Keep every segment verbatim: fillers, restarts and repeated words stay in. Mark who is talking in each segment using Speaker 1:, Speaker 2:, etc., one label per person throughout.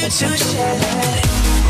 Speaker 1: to share.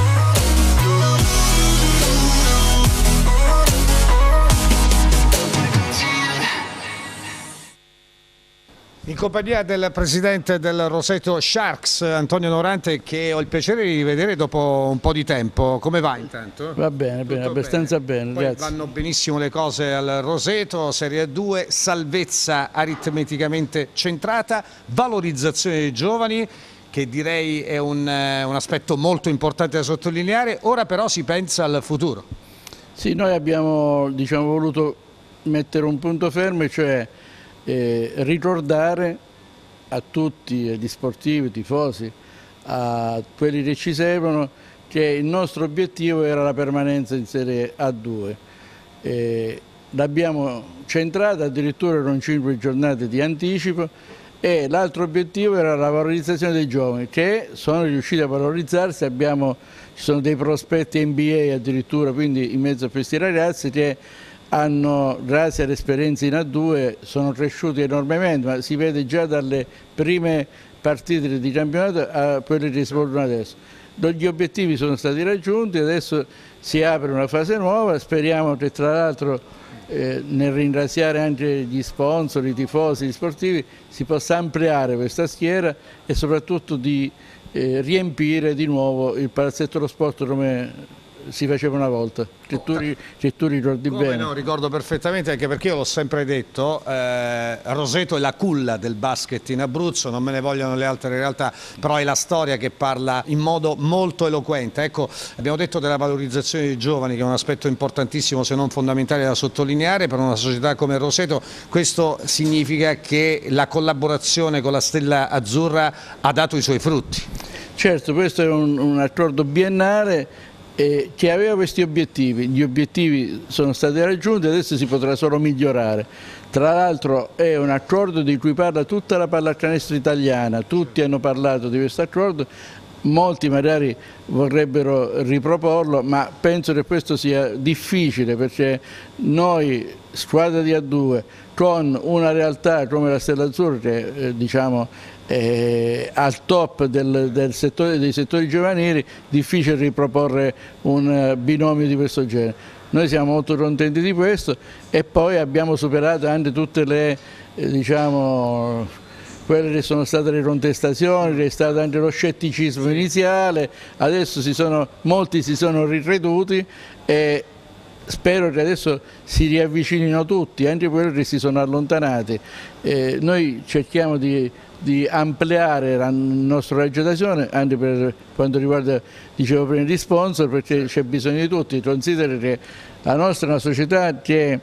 Speaker 2: In compagnia del presidente del Roseto Sharks, Antonio Norante, che ho il piacere di rivedere dopo un po' di tempo. Come va intanto?
Speaker 3: Va bene, bene, abbastanza bene,
Speaker 2: Poi
Speaker 3: grazie.
Speaker 2: vanno benissimo le cose al Roseto, Serie due, salvezza aritmeticamente centrata, valorizzazione dei giovani, che direi è un, un aspetto molto importante da sottolineare. Ora però si pensa al futuro.
Speaker 3: Sì, noi abbiamo, diciamo, voluto mettere un punto fermo, cioè Eh, ricordare a tutti gli sportivi, tifosi, a quelli che ci seguono, che il nostro obiettivo era la permanenza in Serie A due. Eh, l'abbiamo centrata, addirittura erano cinque giornate di anticipo, e l'altro obiettivo era la valorizzazione dei giovani, che sono riusciti a valorizzarsi. Abbiamo, ci sono dei prospetti N B A addirittura, quindi in mezzo a questi ragazzi che hanno, grazie all'esperienza in A due, sono cresciuti enormemente, ma si vede già dalle prime partite di campionato a quelle che si svolgono adesso. Gli obiettivi sono stati raggiunti, adesso si apre una fase nuova, speriamo che tra l'altro eh, nel ringraziare anche gli sponsor, i tifosi, gli sportivi, si possa ampliare questa schiera e soprattutto di eh, riempire di nuovo il palazzetto dello sport come si faceva una volta, che tu, che tu ricordi
Speaker 2: Come
Speaker 3: bene.
Speaker 2: No, ricordo perfettamente, anche perché io l'ho sempre detto, eh, Roseto è la culla del basket in Abruzzo, non me ne vogliono le altre realtà, però è la storia che parla in modo molto eloquente. Ecco, abbiamo detto della valorizzazione dei giovani, che è un aspetto importantissimo se non fondamentale da sottolineare per una società come Roseto. Questo significa che la collaborazione con la Stella Azzurra ha dato i suoi frutti.
Speaker 3: Certo, questo è un, un accordo biennale Eh, che aveva questi obiettivi. Gli obiettivi sono stati raggiunti, adesso si potrà solo migliorare. Tra l'altro è un accordo di cui parla tutta la pallacanestro italiana, tutti hanno parlato di questo accordo, molti magari vorrebbero riproporlo, ma penso che questo sia difficile, perché noi, squadra di A due, con una realtà come la Stella Azzurra, che eh, diciamo Eh, al top del, del settore, dei settori giovanili, difficile riproporre un uh, binomio di questo genere. Noi siamo molto contenti di questo, e poi abbiamo superato anche tutte le, eh, diciamo, quelle che sono state le contestazioni, che è stato anche lo scetticismo iniziale. Adesso si sono, molti si sono ricreduti e spero che adesso si riavvicinino tutti, anche quelli che si sono allontanati. Eh, noi cerchiamo di di ampliare la nostra raggio d'azione anche per quanto riguarda, dicevo prima, gli sponsor, perché c'è bisogno di tutti. Considera che la nostra è una società che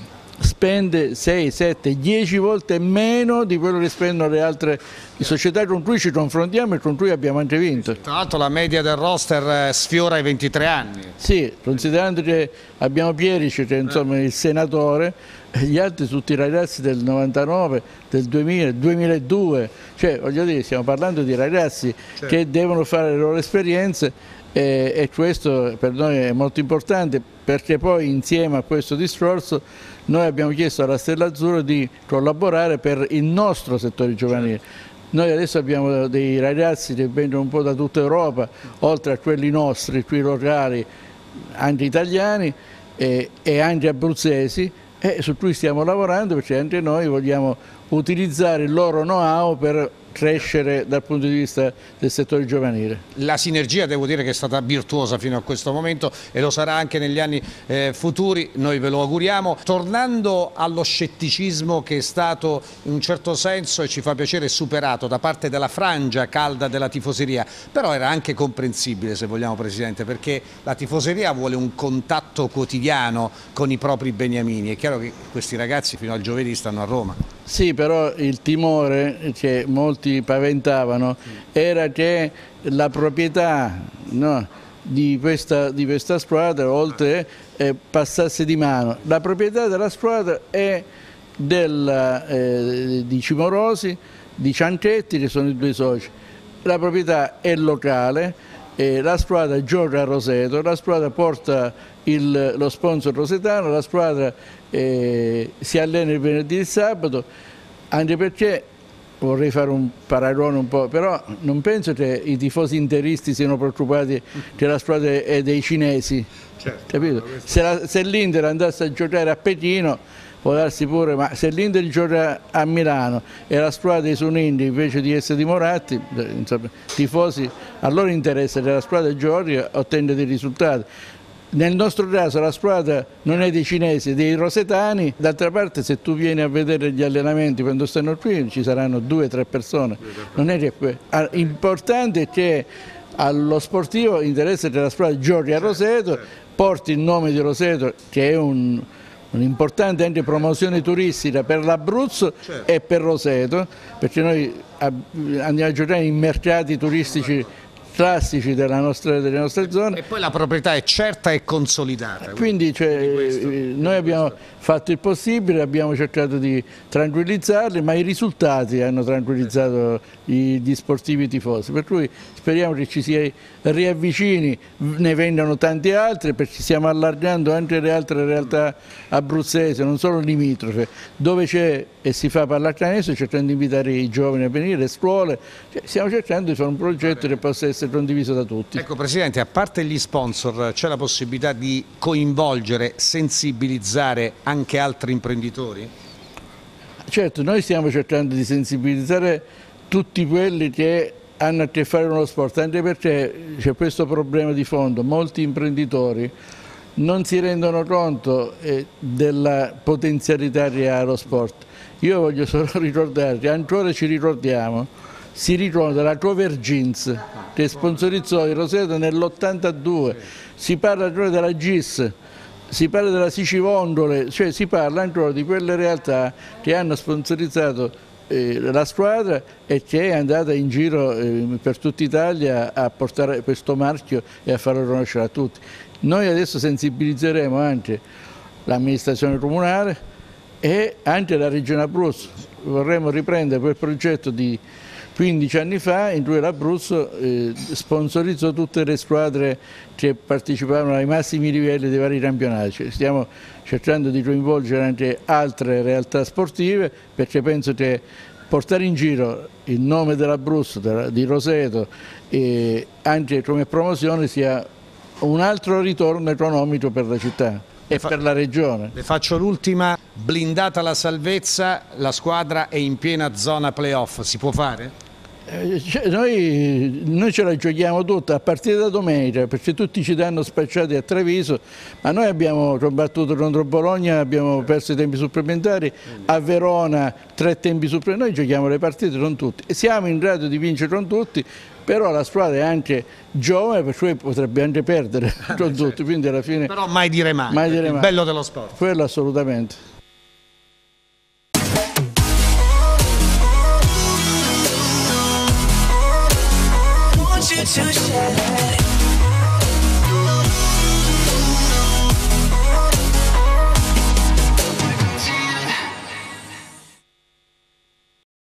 Speaker 3: spende sei, sette, dieci volte meno di quello che spendono le altre società con cui ci confrontiamo e con cui abbiamo anche vinto.
Speaker 2: Tra l'altro la media del roster sfiora i ventitré anni.
Speaker 3: Sì, considerando che abbiamo Pierici, che insomma è il senatore, e gli altri tutti i ragazzi del novantanove, del duemila, duemiladue, cioè voglio dire, stiamo parlando di ragazzi certo, che devono fare le loro esperienze, e, e questo per noi è molto importante, perché poi insieme a questo discorso noi abbiamo chiesto alla Stella Azzurra di collaborare per il nostro settore giovanile. Noi adesso abbiamo dei ragazzi che vengono un po' da tutta Europa, oltre a quelli nostri, qui locali, anche italiani e, e anche abruzzesi, e su cui stiamo lavorando, perché anche noi vogliamo utilizzare il loro know-how per crescere dal punto di vista del settore giovanile.
Speaker 2: La sinergia, devo dire, che è stata virtuosa fino a questo momento e lo sarà anche negli anni eh, futuri, noi ve lo auguriamo. Tornando allo scetticismo che è stato in un certo senso, e ci fa piacere, superato da parte della frangia calda della tifoseria, però era anche comprensibile, se vogliamo, Presidente, perché la tifoseria vuole un contatto quotidiano con i propri beniamini. È chiaro che questi ragazzi fino al giovedì stanno a Roma.
Speaker 3: Sì, però il timore che molti paventavano era che la proprietà, no, di, questa, di questa squadra, oltre, eh, passasse di mano. La proprietà della squadra è del, eh, di Cimorosi, di Ciancetti, che sono i due soci. La proprietà è locale, eh, la squadra gioca a Roseto, la squadra porta il, lo sponsor rosetano, la squadra eh, si allena il venerdì e il sabato, anche perché vorrei fare un paragone un po', però non penso che i tifosi interisti siano preoccupati che la squadra è dei cinesi,
Speaker 2: Certo,
Speaker 3: capito? Se, se l'Inter andasse a giocare a Pechino può darsi pure, ma se l'Inter gioca a Milano e la squadra dei Sunindi invece di essere di Moratti, insomma, tifosi, a loro interessa che la squadra giochi e ottenga dei risultati. Nel nostro caso la squadra non è dei cinesi, è dei rosetani. D'altra parte, se tu vieni a vedere gli allenamenti quando stanno qui ci saranno due o tre persone. Non è che l'importante è che allo sportivo interessa che la squadra giochi a Roseto, porti il nome di Roseto, che è un un'importante anche promozione turistica per l'Abruzzo, certo, e per Roseto, perché noi andiamo a giocare in mercati turistici classici della nostra, delle nostre zone.
Speaker 2: E poi la proprietà è certa e consolidata.
Speaker 3: Quindi cioè, questo, noi abbiamo fatto il possibile, abbiamo cercato di tranquillizzarli, ma i risultati hanno tranquillizzato gli sportivi tifosi, per cui speriamo che ci si riavvicini, ne vengano tanti altri, perché ci stiamo allargando anche le altre realtà abruzzesi, non solo limitrofe, dove c'è e si fa pallacanestro, cercando di invitare i giovani a venire, le scuole, cioè, stiamo cercando di fare un progetto che possa essere condiviso da tutti.
Speaker 2: Ecco Presidente, a parte gli sponsor c'è la possibilità di coinvolgere, sensibilizzare anche altri imprenditori?
Speaker 3: Certo, noi stiamo cercando di sensibilizzare tutti quelli che hanno a che fare con lo sport, anche perché c'è questo problema di fondo, molti imprenditori non si rendono conto eh, della potenzialità che ha lo sport. Io voglio solo ricordare che ancora ci ricordiamo, si ricorda la Cover Jeans che sponsorizzò il Roseto nell'ottantadue, si parla ancora della G I S, si parla della Sicivondole, cioè si parla ancora di quelle realtà che hanno sponsorizzato eh, la squadra e che è andata in giro eh, per tutta Italia a portare questo marchio e a farlo conoscere a tutti. Noi adesso sensibilizzeremo anche l'amministrazione comunale e anche la Regione Abruzzo. Vorremmo riprendere quel progetto di quindici anni fa in cui l'Abruzzo eh, sponsorizzò tutte le squadre che partecipavano ai massimi livelli dei vari campionati. Stiamo cercando di coinvolgere anche altre realtà sportive, perché penso che portare in giro il nome dell'Abruzzo, di Roseto, e anche come promozione sia un altro ritorno economico per la città e per la regione.
Speaker 2: Le faccio l'ultima, blindata la salvezza, la squadra è in piena zona playoff, si può fare?
Speaker 3: Eh, cioè, noi, noi ce la giochiamo tutta a partire da domenica, perché tutti ci danno spacciati a Treviso, ma noi abbiamo combattuto contro Bologna, abbiamo perso i tempi supplementari, a Verona tre tempi supplementari, noi giochiamo le partite con tutti e siamo in grado di vincere con tutti, però la squadra è anche giovane, per cui potrebbe anche perdere con tutti, quindi alla fine...
Speaker 2: Però mai dire mai,
Speaker 3: mai dire
Speaker 2: il
Speaker 3: mai.
Speaker 2: bello dello sport.
Speaker 3: Quello assolutamente.
Speaker 1: To share